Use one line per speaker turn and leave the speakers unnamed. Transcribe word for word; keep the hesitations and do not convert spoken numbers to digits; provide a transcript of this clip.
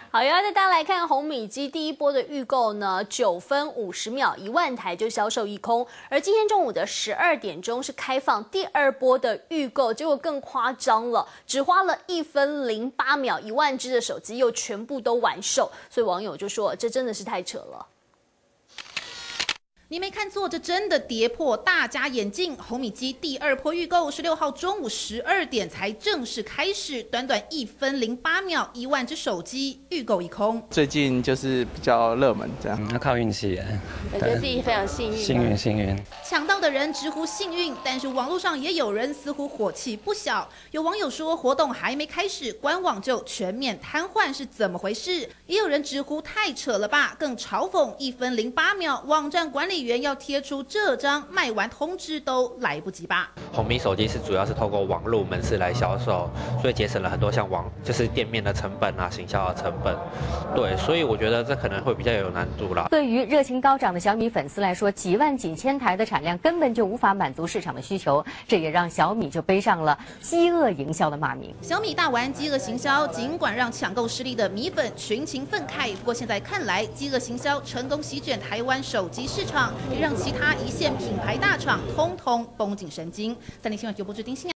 好，要带大家来看红米机第一波的预购呢，九分五十秒一万台就销售一空，而今天中午的十二点钟是开放第二波的预购，结果更夸张了，只花了一分零八秒，一万只的手机又全部都完售，所以网友就说这真的是太扯了。
你没看错，这真的跌破大家眼镜。红米机第二波预购，十六号中午十二点才正式开始，短短一分零八秒，一万只手机预购一空。
最近就是比较热门，这样。
嗯，要靠运气耶。
我觉得自己非常幸运。
幸运，幸运。
抢到的人直呼幸运，但是网络上也有人似乎火气不小。有网友说，活动还没开始，官网就全面瘫痪，是怎么回事？也有人直呼太扯了吧，更嘲讽一分零八秒，网站管理 员要贴出这张卖完通知都来不及吧？
红米手机是主要是透过网络门市来销售，所以节省了很多像网就是店面的成本啊、行销的成本。对，所以我觉得这可能会比较有难度啦。
对于热情高涨的小米粉丝来说，几万几千台的产量根本就无法满足市场的需求，这也让小米就背上了饥饿营销的骂名。
小米大玩饥饿行销，尽管让抢购失利的米粉群情愤慨，不过现在看来，饥饿行销成功席卷台湾手机市场，也让 其他一线品牌大厂通通绷紧神经。三立新闻九播制丁新。